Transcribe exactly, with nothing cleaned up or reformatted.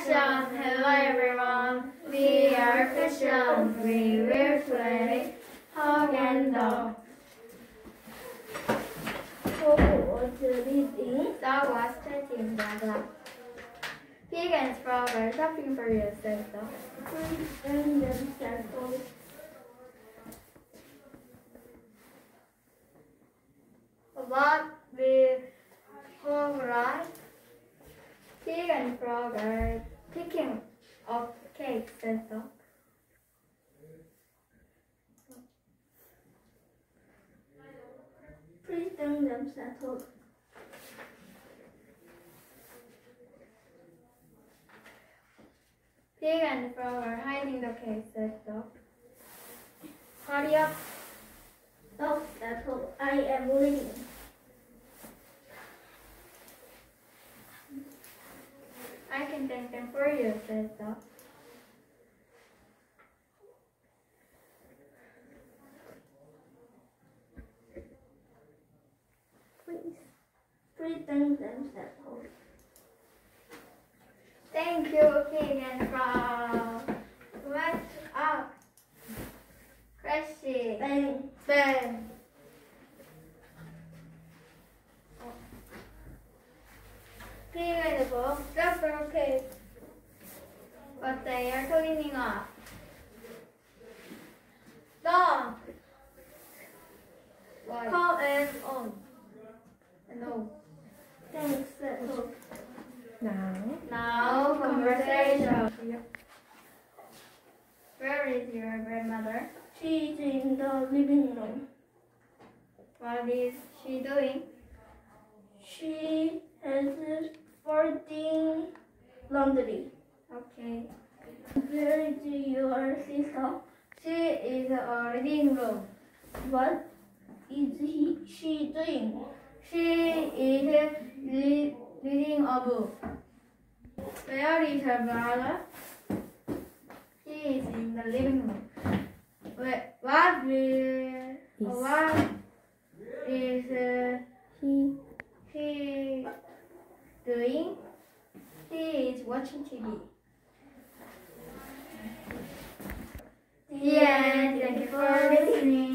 Passion. Hello everyone. We are Passion. We will play Hog and Duck. Hog was reading. Dog was chatting. Blah blah. Pig and frog are shopping for you, said Dog. And then said Hog. What will Hog like? Pig and frog are picking up cake, said Dog. Please bring them, said Hog. Pig and frog are hiding the cake, said Dog. Hurry up. Dog said Hog, I am leaving. I can take them for you, said Dog. Please, please bring them, said Hog. Thank you, Pig and frog. Watch out. Crashy. Bang. Bang. Pig and frog drop from cake, but they are cleaning up. Dog. Why? Come and on. No. Thanks, said Hog. Now, Now conversation. Where is your grandmother? She is in the living room. What is she doing? She has folding laundry. Okay. Where is your sister? She is in a reading room. What is he, she doing? She is re- reading a book. Where is her brother? He is in the living room. Wait, what will, what is uh, he he doing? He is watching T V. The end. Thank you for listening.